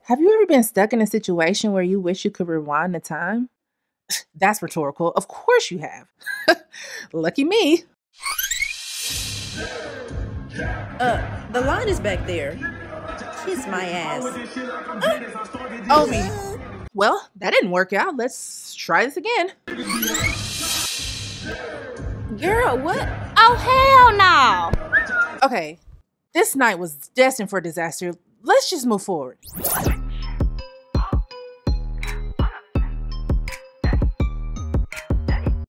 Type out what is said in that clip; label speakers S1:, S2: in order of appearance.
S1: Have you ever been stuck in a situation where you wish you could rewind the time? That's rhetorical. Of course you have. Lucky me.
S2: The line is back there. Kiss my ass.
S1: Oh, me. Well, that didn't work out. Let's try this again.
S2: Girl, what?
S3: Oh, hell no!
S1: Okay, this night was destined for disaster. Let's just move forward.